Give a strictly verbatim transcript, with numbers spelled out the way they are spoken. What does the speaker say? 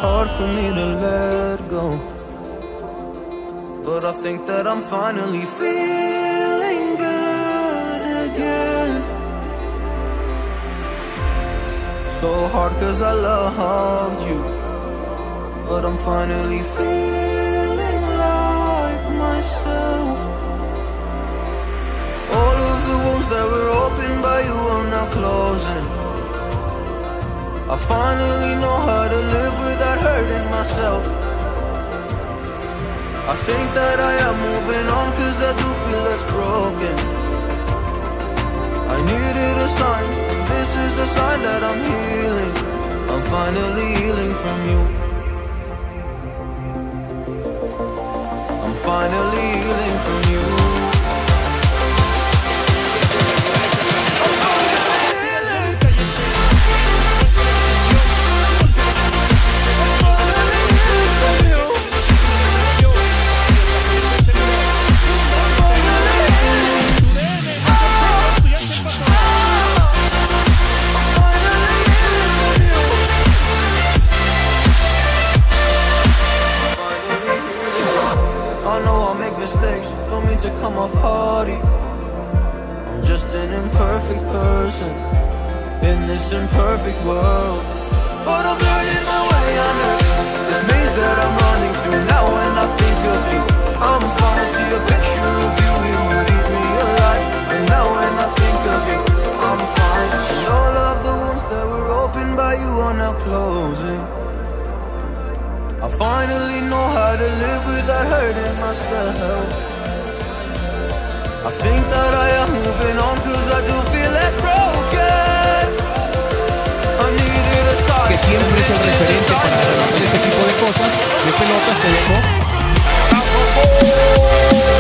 hard for me to let go, but I think that I'm finally feeling good again. So hard cause I loved you, but I'm finally feeling like myself. All of the wounds that were opened by you are now closing. I finally know how to live without hurting myself. I think that I am moving on cause I do feel less broken. I needed a sign, and this is a sign that I'm healing. I'm finally healing from you. I'm finally healing from you. Mistakes, don't mean to come off hardy. I'm just an imperfect person in this imperfect world, but I'm learning my way under this maze that I'm running through. Now when I think of you, I'm falling to a picture of you. You would eat me alive. And now when I think of you, I'm fine. And all of the wounds that were opened by you are now closing. I finally know how to live without hurting myself. I think that I am moving on cause I do feel less broken. I needed a sign. Que siempre es el referente para hacer este tipo de cosas. De pelotas te dejo.